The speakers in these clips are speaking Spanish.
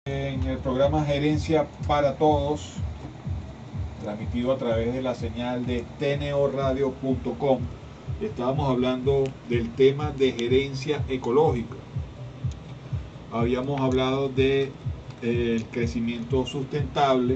En el programa Gerencia para Todos, transmitido a través de la señal de tnoradio.com, estábamos hablando del tema de gerencia ecológica. Habíamos hablado de crecimiento sustentable,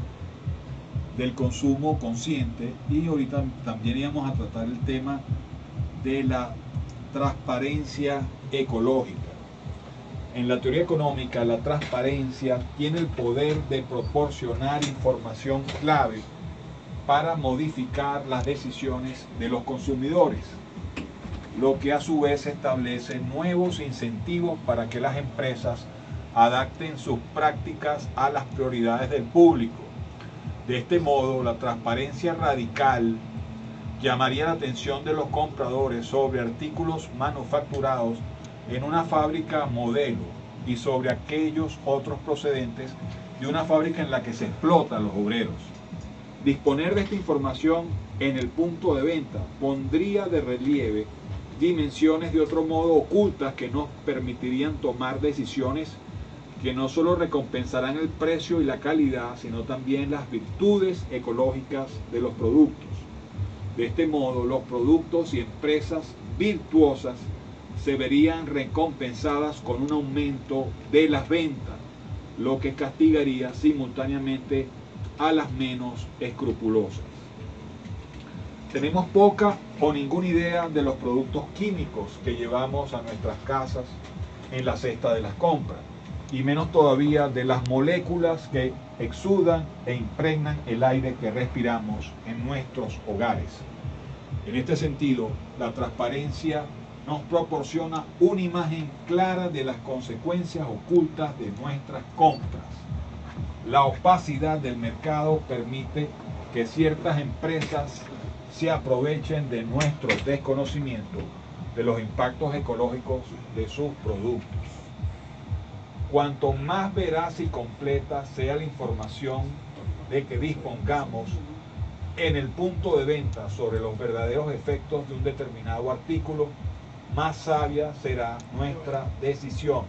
del consumo consciente, y ahorita también íbamos a tratar el tema de la transparencia ecológica. En la teoría económica, la transparencia tiene el poder de proporcionar información clave para modificar las decisiones de los consumidores, lo que a su vez establece nuevos incentivos para que las empresas adapten sus prácticas a las prioridades del público. De este modo, la transparencia radical llamaría la atención de los compradores sobre artículos manufacturados en una fábrica modelo y sobre aquellos otros procedentes de una fábrica en la que se explotan los obreros. Disponer de esta información en el punto de venta pondría de relieve dimensiones de otro modo ocultas que nos permitirían tomar decisiones que no solo recompensarán el precio y la calidad, sino también las virtudes ecológicas de los productos. De este modo, los productos y empresas virtuosas se verían recompensadas con un aumento de las ventas, lo que castigaría simultáneamente a las menos escrupulosas. Tenemos poca o ninguna idea de los productos químicos que llevamos a nuestras casas en la cesta de las compras, y menos todavía de las moléculas que exudan e impregnan el aire que respiramos en nuestros hogares. En este sentido, la transparencia nos proporciona una imagen clara de las consecuencias ocultas de nuestras compras. La opacidad del mercado permite que ciertas empresas se aprovechen de nuestro desconocimiento de los impactos ecológicos de sus productos. Cuanto más veraz y completa sea la información de que dispongamos en el punto de venta sobre los verdaderos efectos de un determinado artículo, más sabia será nuestra decisión.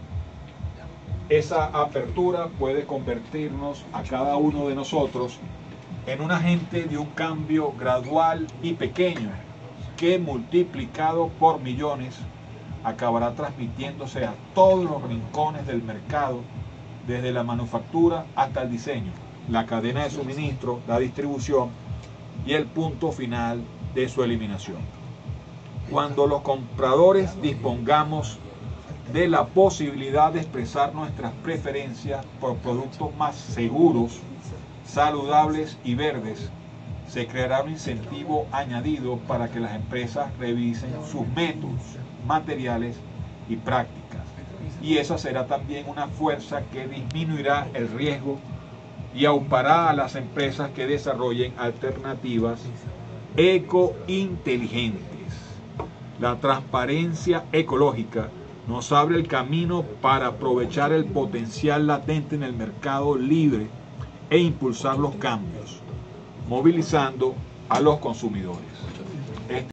Esa apertura puede convertirnos a cada uno de nosotros en un agente de un cambio gradual y pequeño que, multiplicado por millones, acabará transmitiéndose a todos los rincones del mercado, desde la manufactura hasta el diseño, la cadena de suministro, la distribución y el punto final de su eliminación. Cuando los compradores dispongamos de la posibilidad de expresar nuestras preferencias por productos más seguros, saludables y verdes, se creará un incentivo añadido para que las empresas revisen sus métodos, materiales y prácticas. Y esa será también una fuerza que disminuirá el riesgo y aupará a las empresas que desarrollen alternativas ecointeligentes. La transparencia ecológica nos abre el camino para aprovechar el potencial latente en el mercado libre e impulsar los cambios, movilizando a los consumidores.